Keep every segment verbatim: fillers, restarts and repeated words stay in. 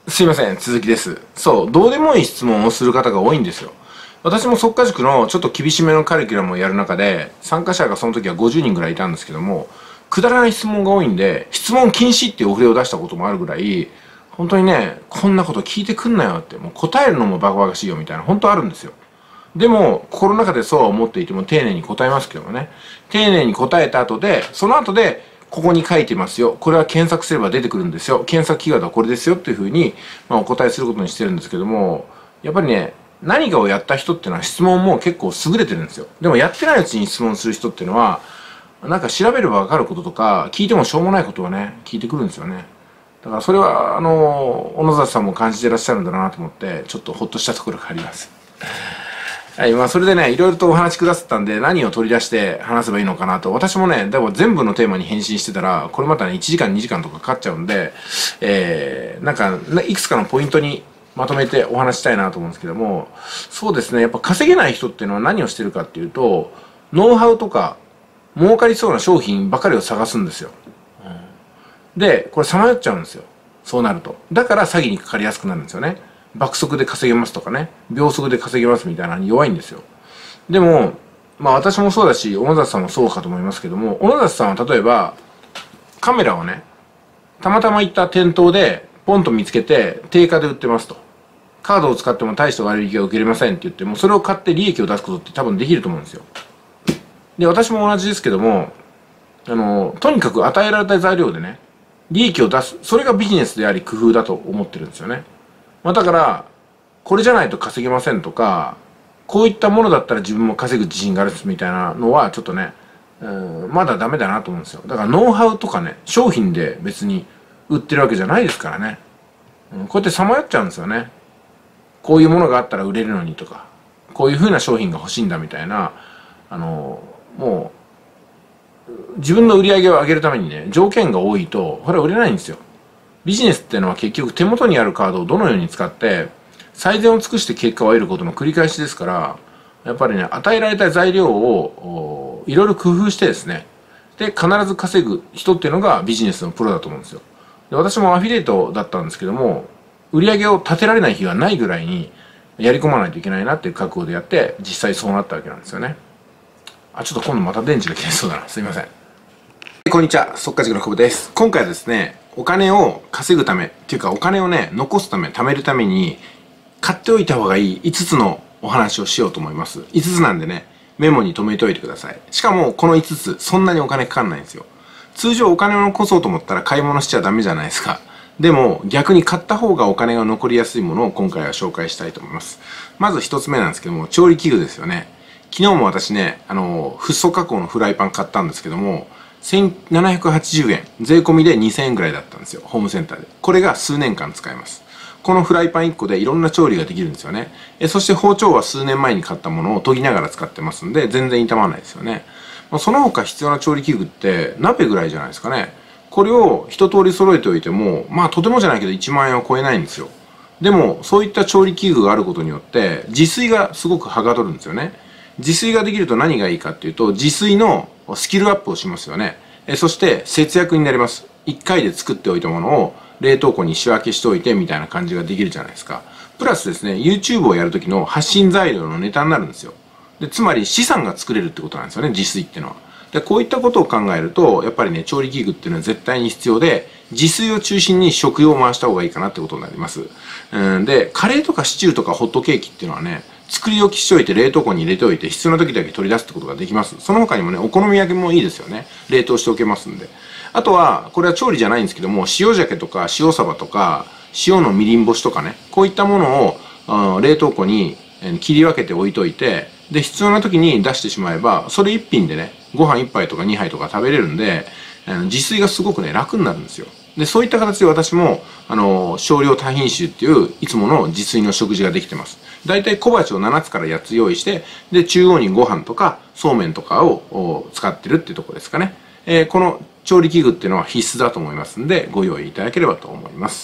すいません、続きです。そう、どうでもいい質問をする方が多いんですよ。私も速稼塾のちょっと厳しめのカリキュラムをやる中で、参加者がその時はごじゅうにんぐらいいたんですけども、くだらない質問が多いんで、質問禁止っていうお触れを出したこともあるぐらい、本当にね、こんなこと聞いてくんなよって、もう答えるのもバカバカしいよみたいな、本当あるんですよ。でも、心の中でそうは思っていても丁寧に答えますけどもね。丁寧に答えた後で、その後で、ここに書いてますよ。これは検索すれば出てくるんですよ。検索キーワードはこれですよっていうふうに、まあ、お答えすることにしてるんですけども、やっぱりね、何かをやった人っていうのは質問も結構優れてるんですよ。でもやってないうちに質問する人っていうのは、なんか調べればわかることとか、聞いてもしょうもないことをね、聞いてくるんですよね。だからそれは、あの、小野里さんも感じてらっしゃるんだなと思って、ちょっとほっとしたところがあります。はい、まあそれでね、いろいろとお話しくださったんで、何を取り出して話せばいいのかなと。私もね、でも全部のテーマに返信してたら、これまたね、いちじかんにじかんとかかかっちゃうんで、えー、なんか、いくつかのポイントにまとめてお話したいなと思うんですけども、そうですね、やっぱ稼げない人っていうのは何をしてるかっていうと、ノウハウとか、儲かりそうな商品ばかりを探すんですよ。で、これさまよっちゃうんですよ。そうなると。だから詐欺にかかりやすくなるんですよね。爆速で稼げますとかね、秒速で稼げますみたいなのに弱いんですよ。でも、まあ私もそうだし、小野里さんもそうかと思いますけども、小野里さんは例えば、カメラをね、たまたま行った店頭で、ポンと見つけて、定価で売ってますと。カードを使っても大した割引が受けれませんって言っても、それを買って利益を出すことって多分できると思うんですよ。で、私も同じですけども、あの、とにかく与えられた材料でね、利益を出す。それがビジネスであり工夫だと思ってるんですよね。まあだから、これじゃないと稼げませんとか、こういったものだったら自分も稼ぐ自信があるみたいなのはちょっとね、うん、まだダメだなと思うんですよ。だからノウハウとかね、商品で別に売ってるわけじゃないですからね。うん、こうやってさまよっちゃうんですよね。こういうものがあったら売れるのにとか、こういう風な商品が欲しいんだみたいな、あの、もう、自分の売り上げを上げるためにね、条件が多いと、これは売れないんですよ。ビジネスっていうのは結局手元にあるカードをどのように使って最善を尽くして結果を得ることの繰り返しですから、やっぱりね、与えられた材料をいろいろ工夫してですね、で必ず稼ぐ人っていうのがビジネスのプロだと思うんですよ。で、私もアフィリエイトだったんですけども、売り上げを立てられない日はないぐらいにやり込まないといけないなっていう覚悟でやって、実際そうなったわけなんですよね。あ、ちょっと今度また電池が切れそうだな。すいません。こんにちは、速稼塾の久保です。今回はですね、お金を稼ぐため、っていうかお金をね、残すため、貯めるために、買っておいた方がいいいつつのお話をしようと思います。いつつなんでね、メモに留めておいてください。しかも、このいつつ、そんなにお金かかんないんですよ。通常お金を残そうと思ったら買い物しちゃダメじゃないですか。でも、逆に買った方がお金が残りやすいものを今回は紹介したいと思います。まず一つ目なんですけども、調理器具ですよね。昨日も私ね、あの、フッ素加工のフライパン買ったんですけども、せんななひゃくはちじゅうえん、税込みでにせんえんぐらいだったんですよ、ホームセンターで。これが数年間使えます。このフライパンいっこでいろんな調理ができるんですよね。えそして包丁は数年前に買ったものを研ぎながら使ってますんで、全然傷まないですよね。その他必要な調理器具って鍋ぐらいじゃないですかね。これを一通り揃えておいても、まあとてもじゃないけどいちまんえんは超えないんですよ。でも、そういった調理器具があることによって、自炊がすごくはかどるんですよね。自炊ができると何がいいかっていうと、自炊のスキルアップをしますよね。えそして節約になります。いっかいで作っておいたものを冷凍庫に仕分けしておいてみたいな感じができるじゃないですか。プラスですね、YouTube をやるときの発信材料のネタになるんですよ。で、つまり資産が作れるってことなんですよね、自炊っていうのは。で、こういったことを考えると、やっぱりね、調理器具っていうのは絶対に必要で、自炊を中心に食用を回した方がいいかなってことになります。うんで、カレーとかシチューとかホットケーキっていうのはね、作り置きしておいて冷凍庫に入れておいて必要な時だけ取り出すってことができます。その他にもね、お好み焼きもいいですよね。冷凍しておけますんで。あとは、これは調理じゃないんですけども、塩鮭とか塩サバとか、塩のみりん干しとかね、こういったものを冷凍庫に切り分けて置いといて、で、必要な時に出してしまえば、それ一品でね、ご飯一杯とか二杯とか食べれるんで、自炊がすごくね、楽になるんですよ。で、そういった形で私も、あの、少量多品種っていう、いつもの自炊の食事ができてます。だいたい小鉢をななつからやっつ用意して、で、中央にご飯とか、そうめんとかを使ってるっていうところですかね。えー、この調理器具っていうのは必須だと思いますんで、ご用意いただければと思います。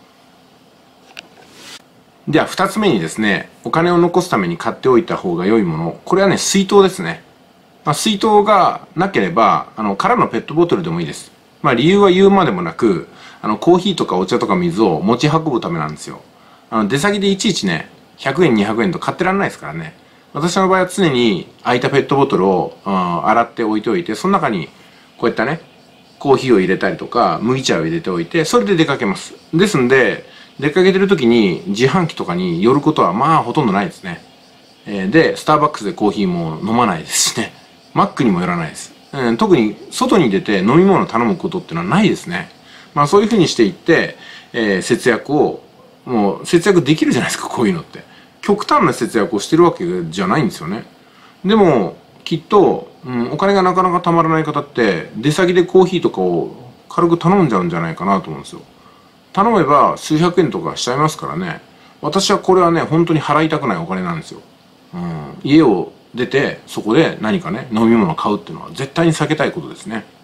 では、二つ目にですね、お金を残すために買っておいた方が良いもの。これはね、水筒ですね。まあ、水筒がなければ、あの、空のペットボトルでもいいです。 まあ理由は言うまでもなく、あの、コーヒーとかお茶とか水を持ち運ぶためなんですよ。あの、出先でいちいちね、ひゃくえん、にひゃくえんと買ってらんないですからね。私の場合は常に空いたペットボトルを、うん、洗って置いておいて、その中にこういったね、コーヒーを入れたりとか、麦茶を入れておいて、それで出かけます。ですんで、出かけてる時に自販機とかに寄ることはまあほとんどないですね。えー、で、スターバックスでコーヒーも飲まないですしね。マックにも寄らないです。うん、特に外に出て飲み物を頼むことっていうのはないですね。まあそういうふうにしていって、えー、節約を、もう節約できるじゃないですか、こういうのって。極端な節約をしてるわけじゃないんですよね。でも、きっと、うん、お金がなかなかたまらない方って、出先でコーヒーとかを軽く頼んじゃうんじゃないかなと思うんですよ。頼めば数百円とかしちゃいますからね。私はこれはね、本当に払いたくないお金なんですよ。うん、家を出て、そこで何かね、飲み物を買うっていうのは絶対に避けたいことですね。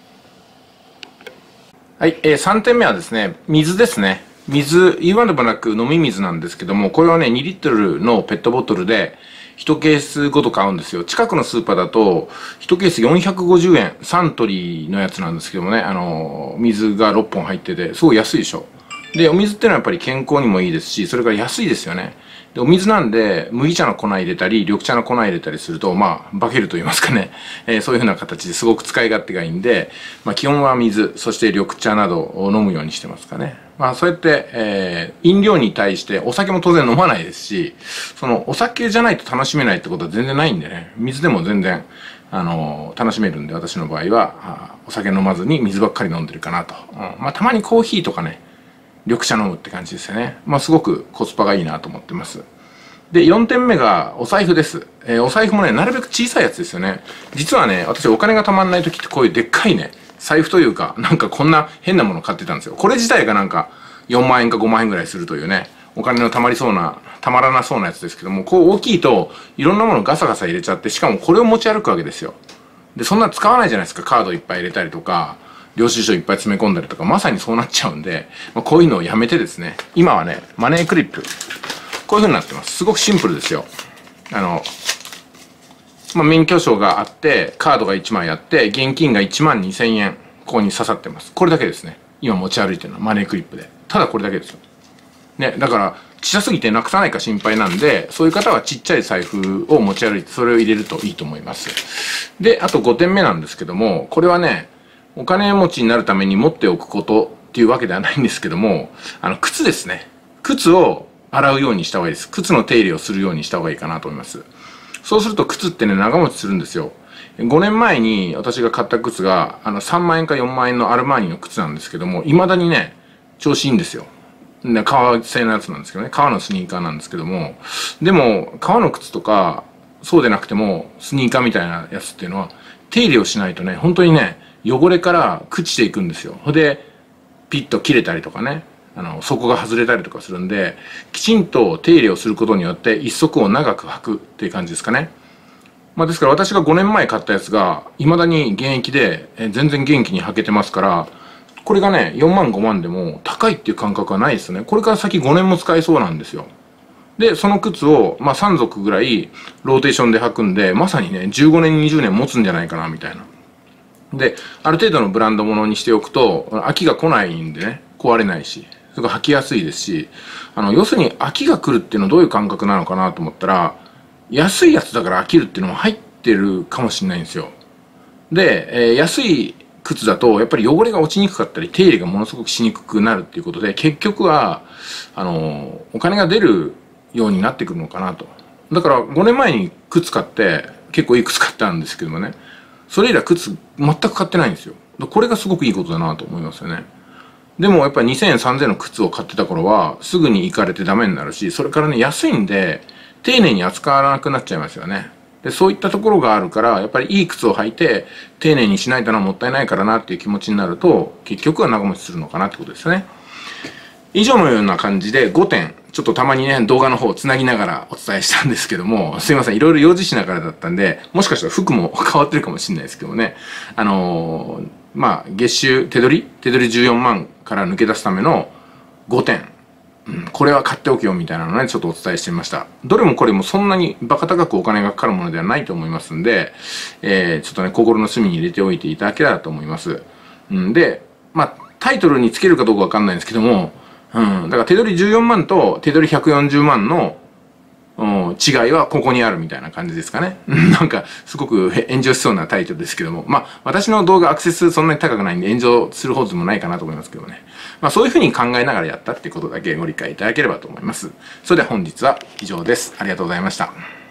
はい、えー、さんてんめはですね、水ですね。水、言わねばなく飲み水なんですけども、これはね、にリットルのペットボトルで、いちケースごと買うんですよ。近くのスーパーだと、いちケースよんひゃくごじゅうえん、サントリーのやつなんですけどもね、あのー、水がろっぽん入ってて、すごい安いでしょ。で、お水ってのはやっぱり健康にもいいですし、それから安いですよね。で、お水なんで、麦茶の粉入れたり、緑茶の粉入れたりすると、まあ、化けると言いますかね。えー、そういう風な形ですごく使い勝手がいいんで、まあ、基本は水、そして緑茶などを飲むようにしてますかね。まあ、そうやって、えー、飲料に対して、お酒も当然飲まないですし、その、お酒じゃないと楽しめないってことは全然ないんでね、水でも全然、あのー、楽しめるんで、私の場合は、お酒飲まずに水ばっかり飲んでるかなと。うん、まあ、たまにコーヒーとかね、緑茶飲むって感じですよね。まあすごくコスパがいいなと思ってます。で、よんてんめがお財布です。えー、お財布もね、なるべく小さいやつですよね。実はね、私お金が貯まんない時ってこういうでっかいね、財布というか、なんかこんな変なもの買ってたんですよ。これ自体がなんかよんまんえんかごまんえんぐらいするというね、お金の貯まりそうな、貯まらなそうなやつですけども、こう大きいといろんなものガサガサ入れちゃって、しかもこれを持ち歩くわけですよ。で、そんな使わないじゃないですか。カードいっぱい入れたりとか、領収書いっぱい詰め込んだりとか、まさにそうなっちゃうんで、まあ、こういうのをやめてですね、今はね、マネークリップ。こういう風になってます。すごくシンプルですよ。あの、まあ、免許証があって、カードがいちまいあって、現金がいちまんにせんえん、ここに刺さってます。これだけですね。今持ち歩いてるのはマネークリップで。ただこれだけですよ。ね、だから、小さすぎてなくさないか心配なんで、そういう方はちっちゃい財布を持ち歩いて、それを入れるといいと思います。で、あとごてんめなんですけども、これはね、お金持ちになるために持っておくことっていうわけではないんですけども、あの、靴ですね。靴を洗うようにした方がいいです。靴の手入れをするようにした方がいいかなと思います。そうすると靴ってね、長持ちするんですよ。ごねんまえに私が買った靴が、あの、さんまんえんかよんまんえんのアルマーニの靴なんですけども、未だにね、調子いいんですよ。で、革製のやつなんですけどね、革のスニーカーなんですけども、でも、革の靴とか、そうでなくても、スニーカーみたいなやつっていうのは、手入れをしないとね、本当にね、汚れから朽ちていくんですよ。で、ピッと切れたりとかね、あの、底が外れたりとかするんで、きちんと手入れをすることによって、一足を長く履くっていう感じですかね。まあですから私がごねんまえ買ったやつが、未だに現役で、え全然元気に履けてますから、これがね、よんまんごまんでも高いっていう感覚はないですね。これから先ごねんも使えそうなんですよ。で、その靴を、まあさんぞくぐらいローテーションで履くんで、まさにね、じゅうごねん、にじゅうねん持つんじゃないかな、みたいな。で、ある程度のブランド物にしておくと、飽きが来ないんでね、壊れないし、それから履きやすいですし、あの、要するに飽きが来るっていうのはどういう感覚なのかなと思ったら、安いやつだから飽きるっていうのも入ってるかもしれないんですよ。で、えー、安い靴だと、やっぱり汚れが落ちにくかったり、手入れがものすごくしにくくなるっていうことで、結局は、あの、お金が出るようになってくるのかなと。だからごねんまえに靴買って、結構いい靴買ったんですけどもね、それ以来靴全く買ってないんですよ。これがすごくいいことだなと思いますよね。でもやっぱりにせんえん、さんぜんえんの靴を買ってた頃は、すぐに行かれてダメになるし、それからね、安いんで、丁寧に扱わなくなっちゃいますよね。で、そういったところがあるから、やっぱりいい靴を履いて、丁寧にしないとな、もったいないからなっていう気持ちになると、結局は長持ちするのかなってことですね。以上のような感じでごてん、ちょっとたまにね、動画の方をつなぎながらお伝えしたんですけども、すいません、いろいろ用事しながらだったんで、もしかしたら服も変わってるかもしれないですけどね。あのー、まあ、月収、手取り手取りじゅうよんまんから抜け出すためのごてん。うん、これは買っておけよみたいなのね、ちょっとお伝えしてみました。どれもこれもそんなにバカ高くお金がかかるものではないと思いますんで、えー、ちょっとね、心の隅に入れておいていただけたらと思います。 うん、で、まあ、タイトルにつけるかどうかわかんないんですけども、うん、だから手取りじゅうよんまんと手取りひゃくよんじゅうまんの、うん、違いはここにあるみたいな感じですかね。なんか、すごく炎上しそうなタイトルですけども。まあ、私の動画アクセス数そんなに高くないんで炎上するほどでもないかなと思いますけどね。まあ、そういうふうに考えながらやったっていうことだけご理解いただければと思います。それでは本日は以上です。ありがとうございました。